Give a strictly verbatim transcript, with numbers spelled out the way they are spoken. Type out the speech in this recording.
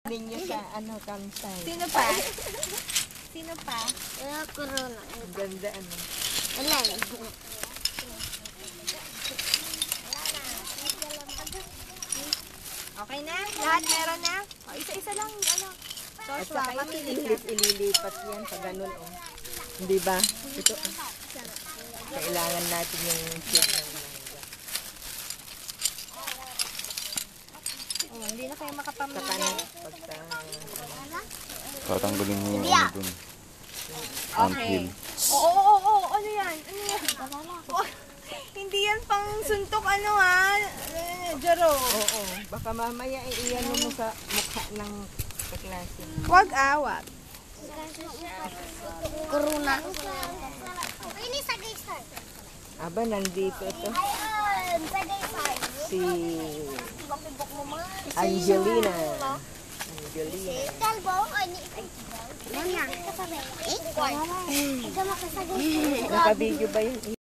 ninyo sa ano, campsite. Sino pa? Sino pa? Ah, corona. Ang ganda ano. Wala. Okay na? Lahat meron na? O, isa-isa lang, ano. At Joshua, saka mamili ka. ililis, ililipat yan sa ganun oh. Hindi ba? Ito oh. Kailangan natin yung seed ng mangga. Oh, hindi na kayo Saka makapamili. na, pagka... Tatanggalin mo yung ano dun. Ang Okay. peel. Oo, oo, oo, ano yan? Ano yan? Oh, hindi yan pang suntok ano ha? Eh, Jaro. Oo, baka mamaya iyan mo sa mukha ng kaklase. Huwag awat. Corona. Ini sa Gaysar. Aba, nandito ito. Ayun, sa Gaysar. Si Angelina. Angelina. Kalbo, ani. Ano yan? Eh, ikaw makasagay. Naka-video ba yun?